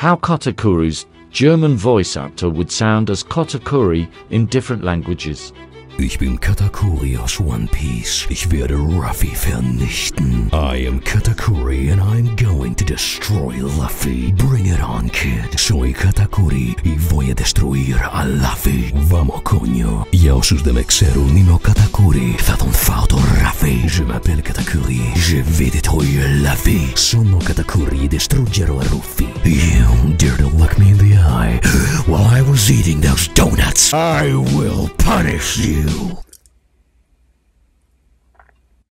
how Katakuri's German voice actor would sound as Katakuri in different languages. Ich bin Katakuri aus One Piece. Ich werde Ruffy vernichten. I am Katakuri and I'm going to destroy Luffy. Bring it on, kid. Soy Katakuri y voy a destruir a Luffy. Vamos, coño. Jousus de Mexero Nino Katakuri. Θα τον φάω το Ruffy. Je m'appelle Katakuri. Je vais détruire Luffy. Sono Katakuri e distruggerò Ruffy. You dare to look me in the eye while I was eating those donuts. I will punish you.